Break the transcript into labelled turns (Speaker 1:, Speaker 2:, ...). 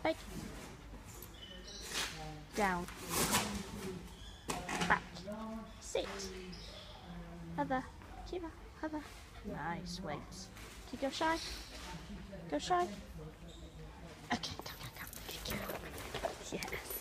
Speaker 1: Back. Down. Back. Sit. Other. Kheva. Other. Nice. Wait. Can you go shy? Go shy. Okay, come. Yes.